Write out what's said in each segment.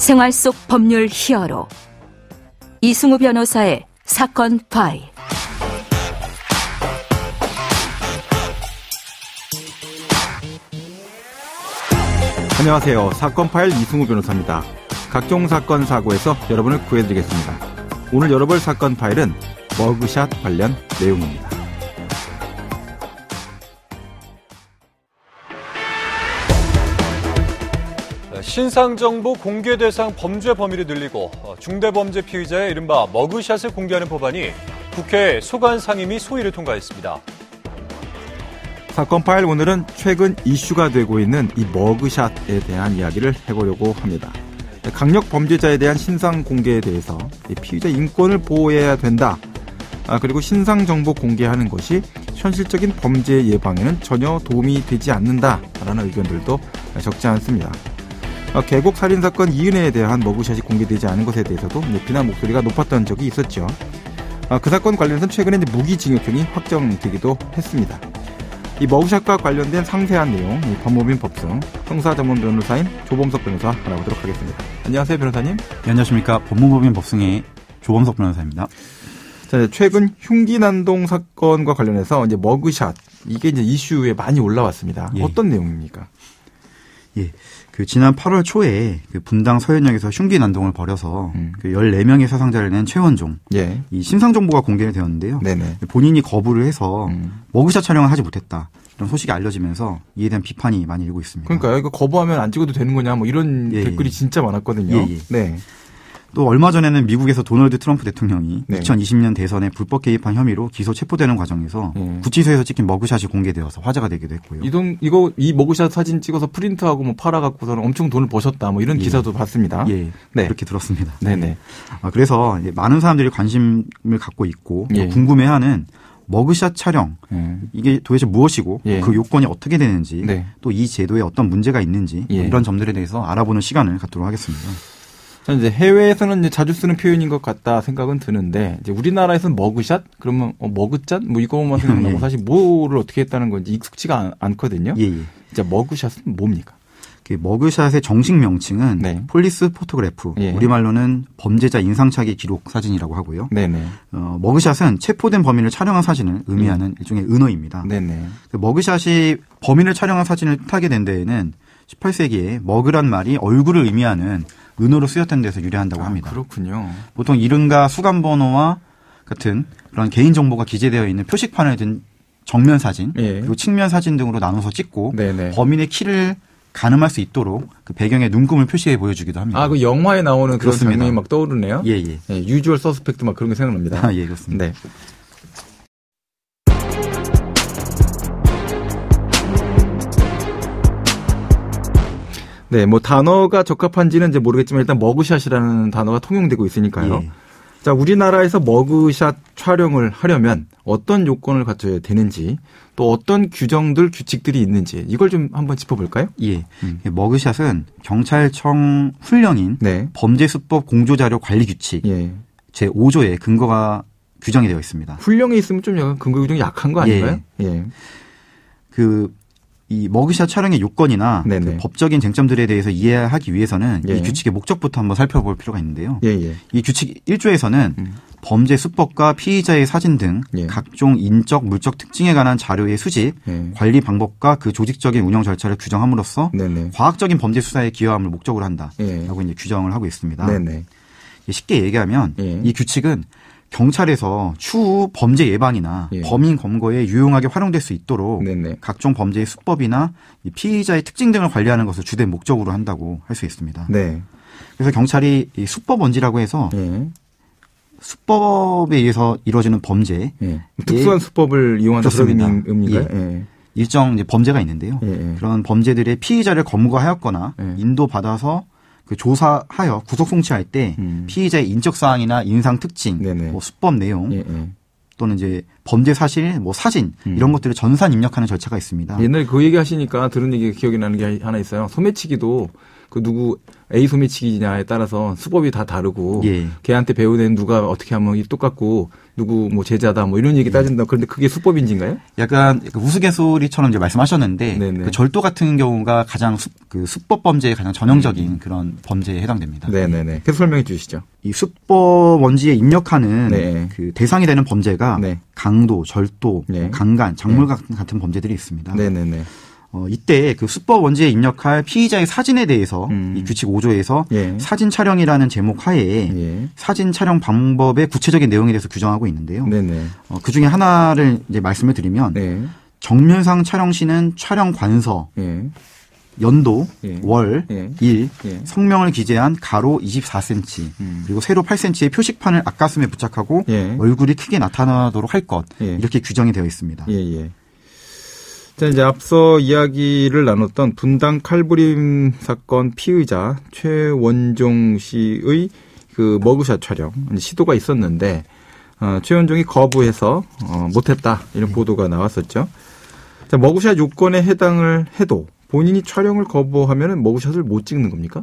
생활 속 법률 히어로 이승우 변호사의 사건 파일. 안녕하세요. 사건 파일 이승우 변호사입니다. 각종 사건 사고에서 여러분을 구해드리겠습니다. 오늘 열어볼 사건 파일은 머그샷 관련 내용입니다. 신상정보 공개 대상 범죄 범위를 늘리고 중대범죄 피의자의 이른바 머그샷을 공개하는 법안이 국회 소관 상임위 소위를 통과했습니다. 사건 파일 오늘은 최근 이슈가 되고 있는 이 머그샷에 대한 이야기를 해보려고 합니다. 강력 범죄자에 대한 신상 공개에 대해서 피의자 인권을 보호해야 된다. 그리고 신상 정보 공개하는 것이 현실적인 범죄 예방에는 전혀 도움이 되지 않는다라는 의견들도 적지 않습니다. 계곡 살인사건 이은혜에 대한 머그샷이 공개되지 않은 것에 대해서도 비난 목소리가 높았던 적이 있었죠. 그 사건 관련해서는 최근에 무기징역형이 확정되기도 했습니다. 이 머그샷과 관련된 상세한 내용, 법무법인 법승 형사 전문 변호사인 조범석 변호사 알아보도록 하겠습니다. 안녕하세요, 변호사님. 네, 안녕하십니까. 법무법인 법승의 조범석 변호사입니다. 자, 최근 흉기난동 사건과 관련해서 이제 머그샷 이게 이제 이슈에 많이 올라왔습니다. 예. 어떤 내용입니까? 예. 지난 8월 초에 분당 서현역에서 흉기 난동을 벌여서 14명의 사상자를 낸 최원종. 예. 이 신상 정보가 공개되었는데요. 네네. 본인이 거부를 해서 머그샷 촬영을 하지 못했다. 이런 소식이 알려지면서 이에 대한 비판이 많이 일고 있습니다. 그러니까요. 이거 거부하면 안 찍어도 되는 거냐 뭐 이런 댓글이 진짜 많았거든요. 예. 네. 또 얼마 전에는 미국에서 도널드 트럼프 대통령이 네. 2020년 대선에 불법 개입한 혐의로 기소 체포되는 과정에서 구치소에서 찍힌 머그샷이 공개되어서 화제가 되기도 했고요. 이 머그샷 사진 찍어서 프린트하고 뭐 팔아갖고서는 엄청 돈을 버셨다 뭐 이런 기사도 봤습니다. 예, 네. 그렇게 들었습니다. 네네. 그래서 이제 많은 사람들이 관심을 갖고 있고 예. 궁금해하는 머그샷 촬영 이게 도대체 무엇이고 예. 그 요건이 어떻게 되는지 네. 또 이 제도에 어떤 문제가 있는지 예. 이런 점들에 대해서 알아보는 시간을 갖도록 하겠습니다. 저는 이제 해외에서는 이제 자주 쓰는 표현인 것 같다 생각은 드는데 이제 우리나라에서는 머그샷 그러면 머그짠 뭐 이거만 생각나고 예. 사실 뭐를 어떻게 했다는 건지 익숙지가 않거든요. 예. 진짜 머그샷은 뭡니까? 머그샷의 정식 명칭은 네. 폴리스 포토그래프, 예. 우리말로는 범죄자 인상착의 기록 사진이라고 하고요. 네네. 머그샷은 체포된 범인을 촬영한 사진을 의미하는 일종의 은어입니다. 네네. 머그샷이 범인을 촬영한 사진을 타게 된 데에는 18세기에 머그란 말이 얼굴을 의미하는 은어로 쓰였던 데서 유래한다고 합니다. 그렇군요. 보통 이름과 수감번호와 같은 그런 개인정보가 기재되어 있는 표식판을 든 정면 사진, 예. 그리고 측면 사진 등으로 나눠서 찍고 네네. 범인의 키를 가늠할 수 있도록 그 배경에 눈금을 표시해 보여주기도 합니다. 그 영화에 나오는 그런 그렇습니다. 장면이 막 떠오르네요. 예. 유주얼 서스펙트 막 그런 게 생각납니다. 예, 그렇습니다. 네. 네, 뭐 단어가 적합한지는 이제 모르겠지만 일단 머그샷이라는 단어가 통용되고 있으니까요. 예. 자, 우리나라에서 머그샷 촬영을 하려면 어떤 요건을 갖춰야 되는지 또 어떤 규칙들이 있는지 이걸 좀 한번 짚어볼까요? 예. 머그샷은 경찰청 훈령인 네. 범죄수법 공조자료 관리 규칙 예. 제5조에 근거가 규정이 되어 있습니다. 훈령에 있으면 좀 약간 근거 규정이 약한 거 아닌가요? 예. 이 머그샷 촬영의 요건이나 그 법적인 쟁점들에 대해서 이해하기 위해서는 이 규칙의 목적부터 한번 살펴볼 필요가 있는데요. 이 규칙 1조에서는 범죄 수법과 피의자의 사진 등 각종 인적, 물적 특징에 관한 자료의 수집, 관리 방법과 그 조직적인 운영 절차를 규정함으로써 과학적인 범죄 수사에 기여함을 목적으로 한다라고 이제 규정을 하고 있습니다. 쉽게 얘기하면 이 규칙은 경찰에서 추후 범죄 예방이나 범인 검거에 유용하게 활용될 수 있도록 각종 범죄의 수법이나 피의자의 특징 등을 관리하는 것을 주된 목적으로 한다고 할 수 있습니다. 그래서 경찰이 이 수법원지라고 해서 수법에 의해서 이루어지는 범죄, 특수한 수법을 이용한다 그런 의미인가요? 일정 이제 범죄가 있는데요. 그런 범죄들의 피의자를 검거하였거나 인도받아서 그 조사하여 구속 송치할 때 피의자의 인적 사항이나 인상 특징, 뭐 수법 내용 또는 이제 범죄 사실, 뭐 사진 이런 것들을 전산 입력하는 절차가 있습니다. 옛날에 그 얘기 하시니까 들은 얘기 기억이 나는 게 하나 있어요. 소매치기도 그 누구 A 소매치기냐에 따라서 수법이 다 다르고 예. 걔한테 배운 애는 누가 어떻게 하면 똑같고 누구 뭐 제자다 뭐 이런 얘기 따진다. 그런데 그게 수법인지인가요? 약간 우스갯소리처럼 이제 말씀하셨는데 그 절도 같은 경우가 가장 그 수법 범죄의 가장 전형적인 그런 범죄에 해당됩니다. 네네네. 계속 설명해 주시죠. 이 수법 원지에 입력하는 네. 그 대상이 되는 범죄가 네. 강도, 절도, 네. 강간, 작물 네. 같은 범죄들이 있습니다. 네네네. 이때 그 수법 원지에 입력할 피의자의 사진에 대해서 이 규칙 5조에서 예. 사진 촬영이라는 제목 하에 예. 사진 촬영 방법의 구체적인 내용에 대해서 규정하고 있는데요. 네네. 그 중에 하나를 이제 말씀을 드리면 네. 정면상 촬영 시는 촬영 관서, 예. 연도, 예. 월, 예. 일, 예. 성명을 기재한 가로 24cm 그리고 세로 8cm의 표식판을 앞가슴에 부착하고 예. 얼굴이 크게 나타나도록 할 것 예. 이렇게 규정이 되어 있습니다. 예. 자, 이제 앞서 이야기를 나눴던 분당 칼부림 사건 피의자 최원종 씨의 그 머그샷 촬영 시도가 있었는데 최원종이 거부해서 못했다 이런 보도가 나왔었죠. 자, 머그샷 요건에 해당을 해도 본인이 촬영을 거부하면 머그샷을 못 찍는 겁니까?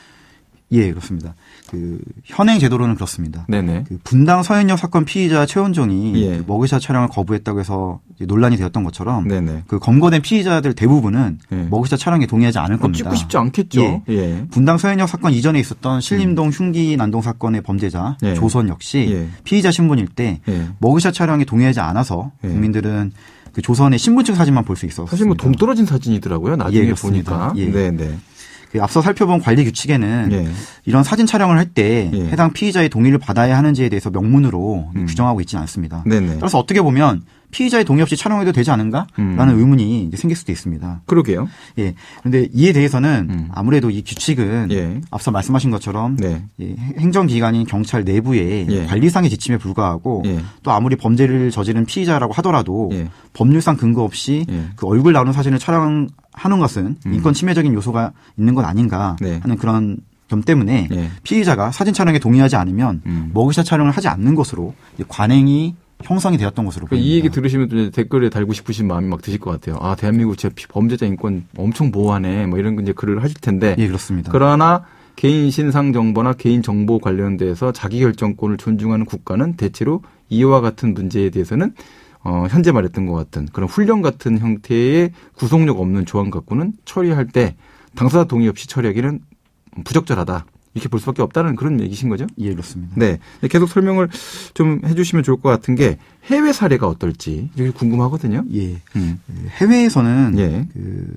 예, 그렇습니다. 그 현행 제도로는 그렇습니다. 네네. 그 분당 서현역 사건 피의자 최원종이 예. 그 머그샷 촬영을 거부했다고 해서 논란이 되었던 것처럼 네네. 그 검거된 피의자들 대부분은 예. 머그샷 촬영에 동의하지 않을 겁니다. 찍고 싶지 않겠죠. 예. 예. 분당 서현역 사건 이전에 있었던 신림동 흉기 난동 사건의 범죄자 예. 조선 역시 예. 피의자 신분일 때 예. 머그샷 촬영에 동의하지 않아서 예. 국민들은 그 조선의 신분증 사진만 볼 수 있었습니다. 사실 뭐 동떨어진 사진이더라고요. 나중에 예, 보니까. 예. 네네. 앞서 살펴본 관리 규칙에는 예. 이런 사진 촬영을 할 때 예. 해당 피의자의 동의를 받아야 하는지에 대해서 명문으로 규정하고 있지는 않습니다. 네네. 따라서 어떻게 보면 피의자의 동의 없이 촬영해도 되지 않은가라는 의문이 이제 생길 수도 있습니다. 그러게요. 예. 그런데 이에 대해서는 아무래도 이 규칙은 예. 앞서 말씀하신 것처럼 네. 예. 행정기관인 경찰 내부의 예. 관리상의 지침에 불과하고 예. 또 아무리 범죄를 저지른 피의자라고 하더라도 예. 법률상 근거 없이 예. 그 얼굴 나오는 사진을 촬영하는 것은 인권 침해적인 요소가 있는 건 아닌가 네. 하는 그런 점 때문에 예. 피의자가 사진 촬영에 동의하지 않으면 머그샷 촬영을 하지 않는 것으로 관행이 형성이 되었던 것으로 보입니다. 이 얘기 들으시면 댓글에 달고 싶으신 마음이 막 드실 것 같아요. 아, 대한민국 진짜 범죄자 인권 엄청 보호하네. 뭐 이런 이제 글을 하실 텐데. 예, 그렇습니다. 그러나 개인 신상 정보나 개인 정보 관련돼서 자기 결정권을 존중하는 국가는 대체로 이와 같은 문제에 대해서는 현재 말했던 것 같은 그런 훈련 같은 형태의 구속력 없는 조항 갖고는 처리할 때 당사자 동의 없이 처리하기는 부적절하다. 이렇게 볼 수밖에 없다는 그런 얘기신 거죠? 예, 그렇습니다. 네. 계속 설명을 좀 해 주시면 좋을 것 같은 게 해외 사례가 어떨지 이게 궁금하거든요. 예. 해외에서는 예.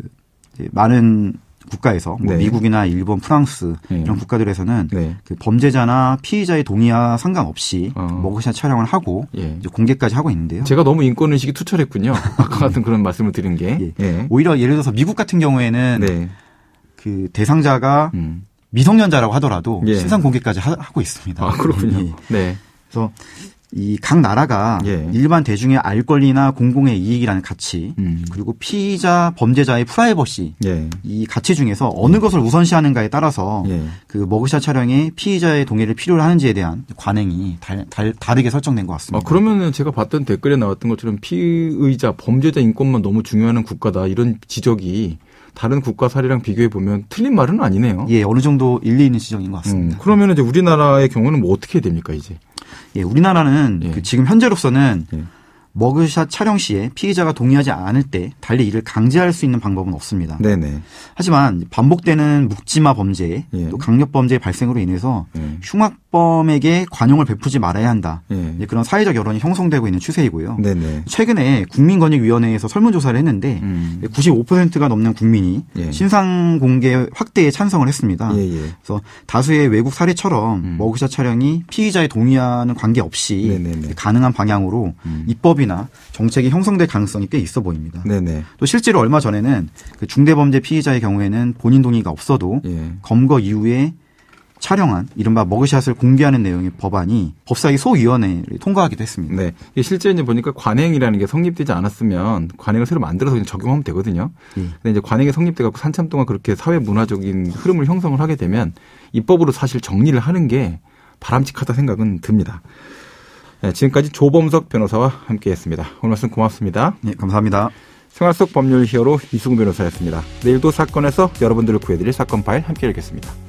많은 국가에서 뭐 네. 미국이나 일본, 프랑스 이런 국가들에서는 네. 그 범죄자나 피의자의 동의와 상관없이 머그샷 촬영을 하고 예. 이제 공개까지 하고 있는데요. 제가 너무 인권의식이 투철했군요. 아까 같은 그런 말씀을 드린 게. 예. 예. 오히려 예를 들어서 미국 같은 경우에는 네. 그 대상자가 미성년자라고 하더라도 예. 신상 공개까지 하고 있습니다. 아, 그렇군요. 예. 네. 그래서 이 각 나라가 예. 일반 대중의 알 권리나 공공의 이익이라는 가치 그리고 피의자 범죄자의 프라이버시 예. 이 가치 중에서 어느 것을 우선시하는가에 따라서 예. 그 머그샷 촬영에 피의자의 동의를 필요로 하는지에 대한 관행이 다르게 설정된 것 같습니다. 아, 그러면은 제가 봤던 댓글에 나왔던 것처럼 피의자 범죄자 인권만 너무 중요한 국가다 이런 지적이 다른 국가 사례랑 비교해 보면 틀린 말은 아니네요. 예, 어느 정도 일리 있는 지적인 것 같습니다. 그러면 이제 우리나라의 경우는 뭐 어떻게 해야 됩니까, 이제? 예, 우리나라는 예. 지금 현재로서는 예. 머그샷 촬영 시에 피의자가 동의하지 않을 때 달리 이를 강제할 수 있는 방법은 없습니다. 네네. 하지만 반복되는 묵지마 범죄 예. 또 강력 범죄의 발생으로 인해서 흉악범에게 관용을 베푸지 말아야 한다. 예. 그런 사회적 여론이 형성되고 있는 추세이고요. 네네. 최근에 국민권익위원회에서 설문조사를 했는데 95%가 넘는 국민이 예. 신상 공개 확대에 찬성을 했습니다. 예예. 그래서 다수의 외국 사례처럼 머그샷 촬영이 피의자의 동의와는 관계없이 네네네. 가능한 방향으로 입법이나 정책이 형성될 가능성이 꽤 있어 보입니다. 네네. 또 실제로 얼마 전에는 그 중대범죄 피의자의 경우에는 본인 동의가 없어도 예. 검거 이후에 촬영한 이른바 머그샷을 공개하는 내용의 법안이 법사위 소위원회를 통과하기도 했습니다. 네, 실제 이제 보니까 관행이라는 게 성립되지 않았으면 관행을 새로 만들어서 그냥 적용하면 되거든요. 근데 이제 관행이 성립돼갖고 한참 동안 그렇게 사회 문화적인 흐름을 형성을 하게 되면 입법으로 사실 정리를 하는 게 바람직하다 생각은 듭니다. 네, 지금까지 조범석 변호사와 함께했습니다. 오늘 말씀 고맙습니다. 네, 감사합니다. 생활 속 법률 히어로 이승우 변호사였습니다. 내일도 사건에서 여러분들을 구해드릴 사건 파일 함께 읽겠습니다.